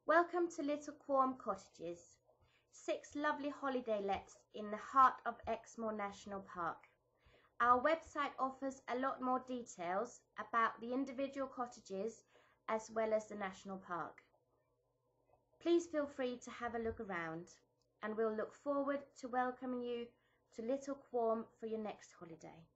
Welcome to Little Quorn Cottages, 6 lovely holiday lets in the heart of Exmoor National Park. Our website offers a lot more details about the individual cottages as well as the National Park. Please feel free to have a look around, and we'll look forward to welcoming you to Little Quorn for your next holiday.